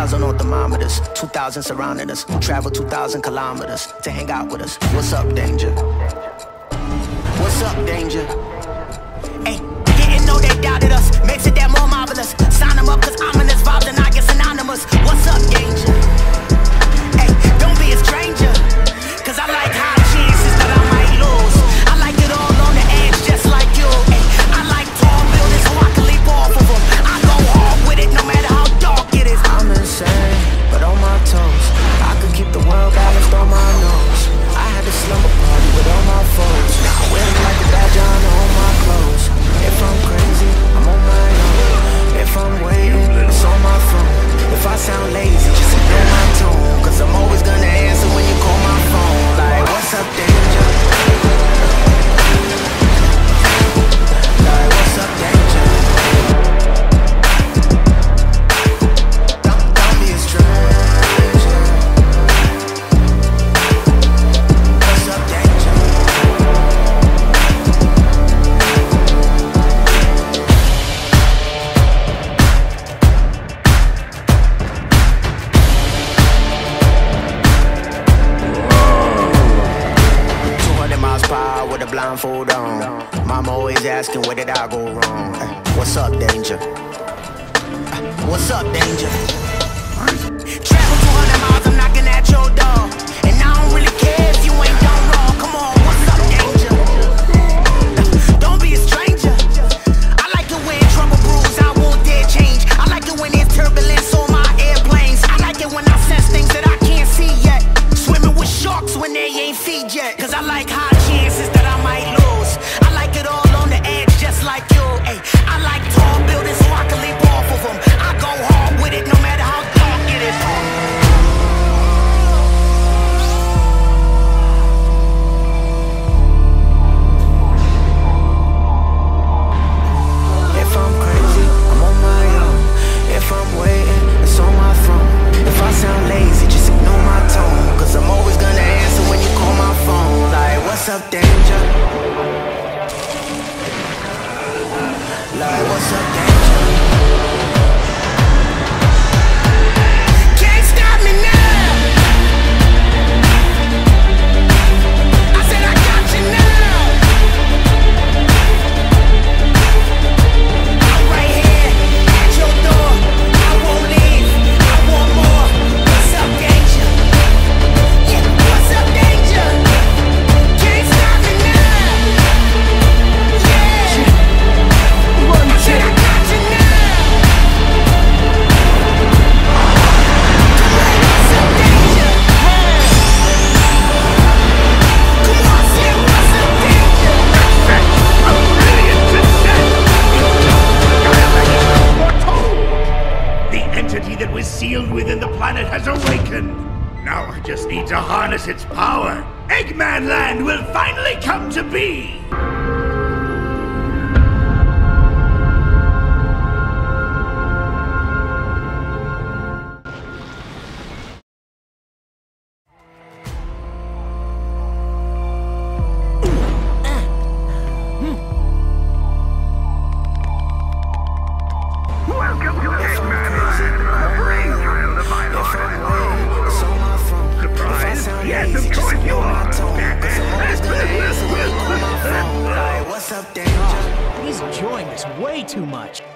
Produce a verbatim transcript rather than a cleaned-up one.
thousand on thermometers, two thousand surrounding us. Travel two thousand kilometers to hang out with us. What's up, danger? What's up, danger? Hey, didn't know they doubted us. Makes it that more marvelous. Sign them up, cause ominous vibes and I get synonymous. What's up, danger? Hey, don't be a stranger, cause I like high chances that I might lose. I like it all on the edge, just like you. Hey, I like tall buildings so I can leap off of them. I go hard with it, no matter how dark it is. I'm insane, but on my toes. I could keep the world balanced on my nose. I had a slumber party with all my foes. Now I wear them like a badge on all my clothes. If I'm crazy, I'm on my own. If I'm waiting, it's on my phone. If I sound lazy, just ignore my tone, cause I'm always gonna answer when you call my phone. Like, what's up, danger? Like, what's up, danger? Don't, don't be a stranger. What's up, danger? With a blindfold on. Mama always asking, where did I go wrong? Uh, what's up, danger? Uh, what's up, danger? Travel two hundred miles, I'm knocking at your door. And I don't really care if you ain't done wrong. Come on, what's up, danger? Uh, don't be a stranger. I like it when trouble brews, I won't dare change. I like it when there's turbulence on my airplanes. I like it when I sense things that I can't see yet. Swimming with sharks when they ain't feed yet. Cause I like high chances that I might lose. I like it all on the edge, just like you. Ay, I like tall buildings so I can leap off of them. I go hard with it, no matter how dark it is. If I'm crazy, I'm on my own. If I'm waiting, it's on my phone. If I sound lazy, just ignore my tone, cause I'm always gonna answer when you call my phone. Like, what's up, danger? Like, what's up, danger? Can't stop me now. I said I got you now. I'm right here at your door. I won't leave. I want more. What's up, danger? Yeah, what's up, danger? Can't stop me now. Yeah. I said I got you now. What's up, danger? Come on, say what's up, danger? A brilliant success! The entity that was sealed within the planet has awakened. Now I just need to harness its power. Eggman Land will finally come to be! Welcome to Eggman Land, a stranger in the Biospheric world. Surprise? Yes, of course you are. Like, what's up, danger? He's enjoying this way too much.